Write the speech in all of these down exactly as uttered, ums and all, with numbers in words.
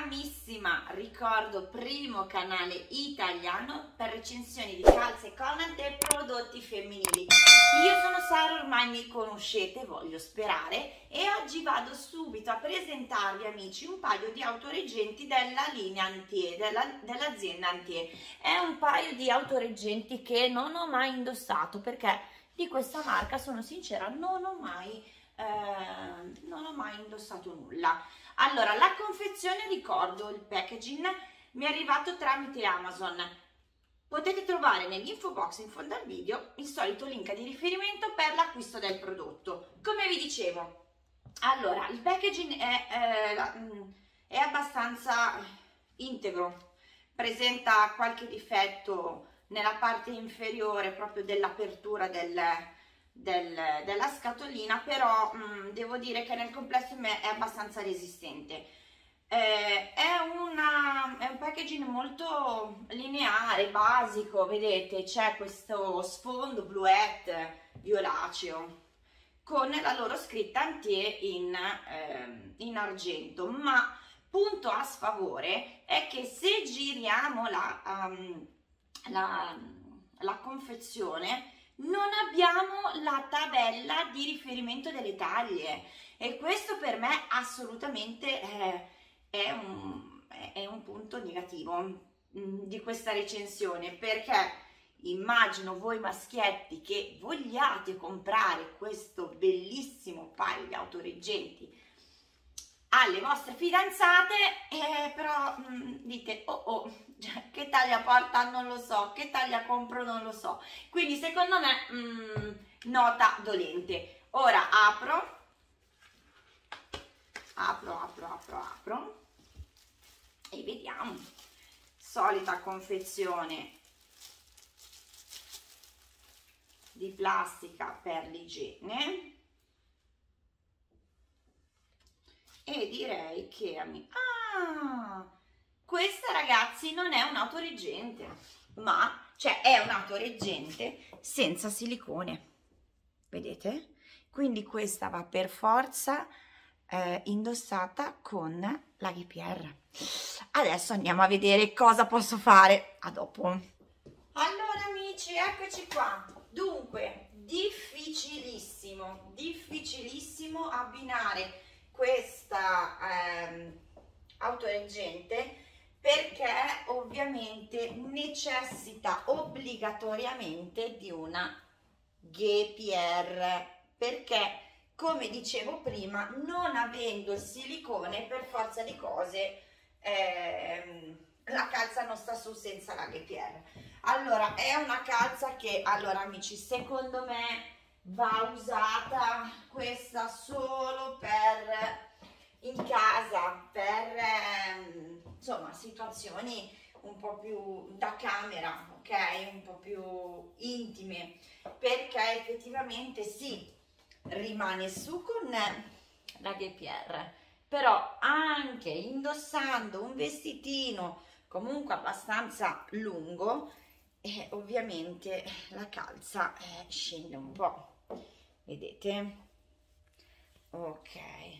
Bravissima! Ricordo, primo canale italiano per recensioni di calze, collant e prodotti femminili. Io sono Sara, ormai mi conoscete, voglio sperare, e oggi vado subito a presentarvi, amici, un paio di autoreggenti della linea Antier, dell'azienda Antier. È un paio di autoreggenti che non ho mai indossato, perché di questa marca, sono sincera, non ho mai, eh, non ho mai indossato nulla. Allora, la confezione, ricordo, il packaging mi è arrivato tramite Amazon. Potete trovare nell'info box in fondo al video il solito link di riferimento per l'acquisto del prodotto. Come vi dicevo, allora, il packaging è, eh, è abbastanza integro, presenta qualche difetto nella parte inferiore proprio dell'apertura del, del, della scatolina, però mh, devo dire che nel complesso è abbastanza resistente. Eh, è, una, è un packaging molto lineare, basico, vedete, c'è questo sfondo bluette violaceo con la loro scritta Antier in, eh, in argento, ma punto a sfavore è che se giriamo la, um, la, la confezione non abbiamo la tabella di riferimento delle taglie, e questo per me assolutamente eh, è, un, è un punto negativo mh, di questa recensione, perché immagino voi maschietti che vogliate comprare questo bellissimo paio di autoreggenti alle vostre fidanzate, eh, però mh, dite oh oh, che taglia porta non lo so, che taglia compro non lo so, quindi secondo me mh, nota dolente. Ora apro apro apro apro apro e vediamo. Solita confezione di plastica per l'igiene, e direi che ah, questa, ragazzi, non è un autoreggente, ma cioè è un autoreggente senza silicone, vedete? Quindi questa va per forza eh, indossata con la G P R. Adesso andiamo a vedere cosa posso fare. A dopo. Allora, amici, eccoci qua. Dunque, difficilissimo, difficilissimo abbinare questa ehm, autoreggente, perché ovviamente necessita obbligatoriamente di una G P R, perché, come dicevo prima, non avendo il silicone, per forza di cose ehm, la calza non sta su senza la G P R. Allora, è una calza che, allora amici, secondo me va usata questa solo per in casa, per ehm, insomma situazioni un po' più da camera, ok, un po' più intime, perché effettivamente sì, rimane su con la G P R, però anche indossando un vestitino comunque abbastanza lungo, e ovviamente la calza eh, scende un po', vedete? Ok,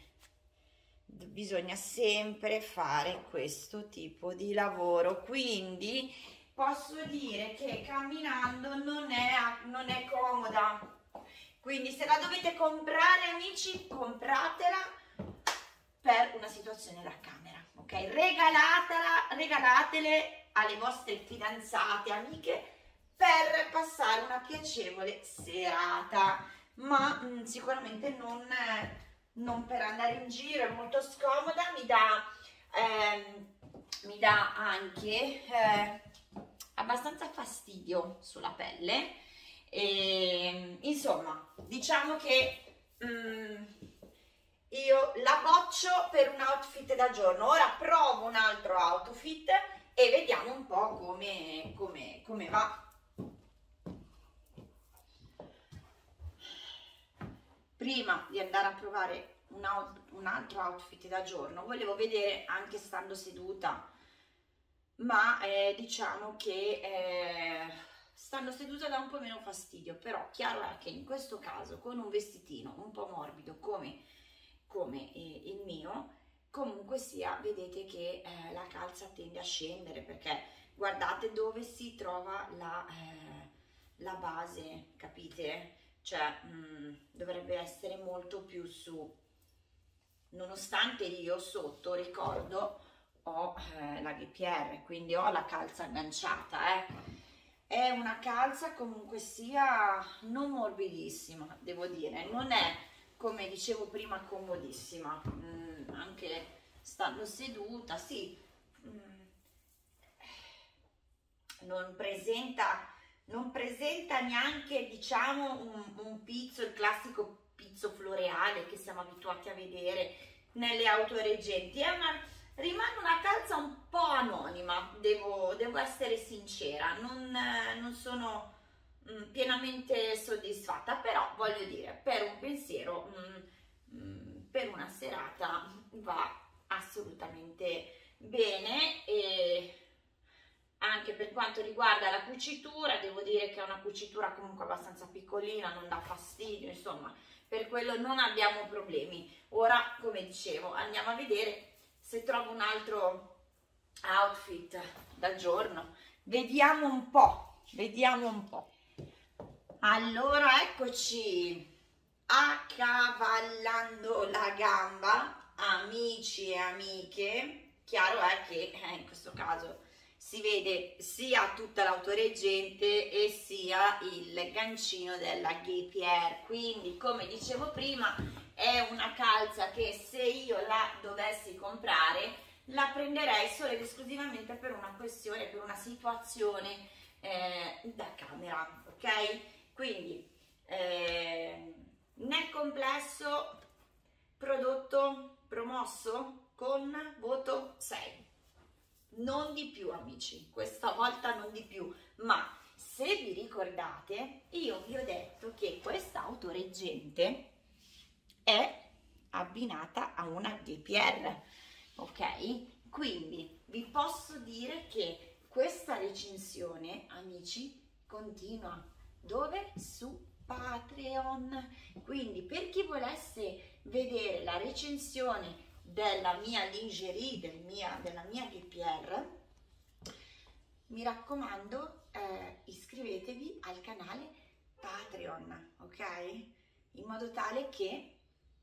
bisogna sempre fare questo tipo di lavoro, quindi posso dire che camminando non è, non è comoda, quindi se la dovete comprare, amici, compratela per una situazione da camera, ok? Regalatela, regalatele alle vostre fidanzate, amiche, per passare una piacevole serata, ma mh, sicuramente non, non per andare in giro. È molto scomoda, mi dà, ehm, mi dà anche eh, abbastanza fastidio sulla pelle, e, insomma, diciamo che mh, io la boccio per un outfit da giorno. Ora provo un altro outfit e vediamo un po' come, come, come va. Prima di andare a provare un, out, un altro outfit da giorno, volevo vedere anche stando seduta, ma eh, diciamo che eh, stando seduta dà un po' meno fastidio, però chiaro è che in questo caso con un vestitino un po' morbido come, come eh, il mio, comunque sia, vedete che eh, la calza tende a scendere, perché guardate dove si trova la, eh, la base, capite? Cioè mh, dovrebbe essere molto più su, nonostante io sotto, ricordo, ho eh, la G P R, quindi ho la calza agganciata, eh. È una calza comunque sia non morbidissima, devo dire, non è, come dicevo prima, comodissima, mm, anche stando seduta, sì, mm, non presenta, non presenta neanche, diciamo, un, un pizzo, il classico pizzo floreale che siamo abituati a vedere nelle auto reggenti, è una... rimane una calza un po' anonima, devo, devo essere sincera, non, non sono mh, pienamente soddisfatta, però voglio dire, per un pensiero, mh, mh, per una serata va assolutamente bene. E anche per quanto riguarda la cucitura, devo dire che è una cucitura comunque abbastanza piccolina, non dà fastidio, insomma, per quello non abbiamo problemi. Ora, come dicevo, andiamo a vedere se trovo un altro outfit da giorno. Vediamo un po', vediamo un po'. Allora, eccoci, accavallando la gamba, amici e amiche. Chiaro è che eh, in questo caso si vede sia tutta l'autoreggente e sia il gancino della G P R, quindi come dicevo prima è una calza che se io la dovessi comprare la prenderei solo ed esclusivamente per una questione, per una situazione eh, da camera, ok? Quindi eh, nel complesso prodotto promosso con voto sei, non di più amici, questa volta non di più, ma se vi ricordate io vi ho detto che questa autoreggente è abbinata a una G P R, ok? Quindi vi posso dire che questa recensione, amici, continua. Dove? Su Patreon. Quindi per chi volesse vedere la recensione della mia lingerie, del mia, della mia G P R, mi raccomando, eh, iscrivetevi al canale Patreon, ok? In modo tale che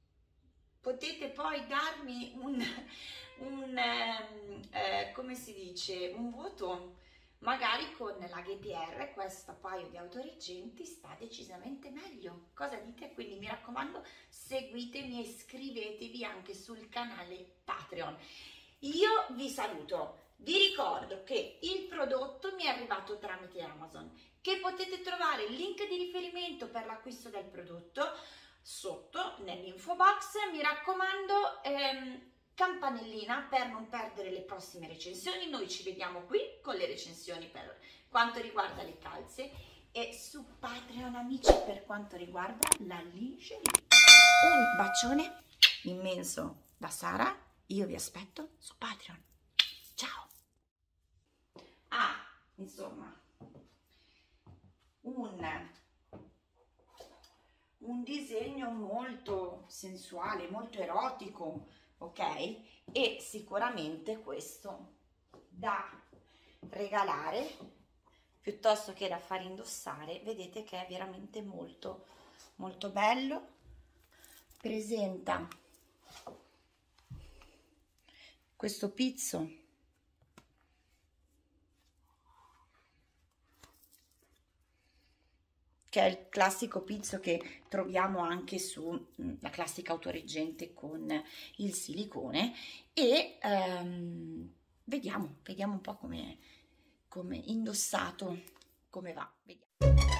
potete poi darmi un, un eh, come si dice, un voto. Magari con la G P R questo paio di autoreggenti sta decisamente meglio. Cosa dite? Quindi mi raccomando, seguitemi e iscrivetevi anche sul canale Patreon. Io vi saluto. Vi ricordo che il prodotto mi è arrivato tramite Amazon, che potete trovare il link di riferimento per l'acquisto del prodotto sotto nell'info box. Mi raccomando, ehm, campanellina per non perdere le prossime recensioni. Noi ci vediamo qui con le recensioni per quanto riguarda le calze e su Patreon, amici, per quanto riguarda la lingerie. Un bacione immenso da Sara, io vi aspetto su Patreon. Ciao! Ah, insomma, un, un disegno molto sensuale, molto erotico, ok? E sicuramente questo da regalare piuttosto che da far indossare. Vedete che è veramente molto molto bello. Presenta questo pizzo che è il classico pizzo che troviamo anche sulla classica autoreggente con il silicone, e um, vediamo, vediamo un po' come, come indossato, come va. Vediamo.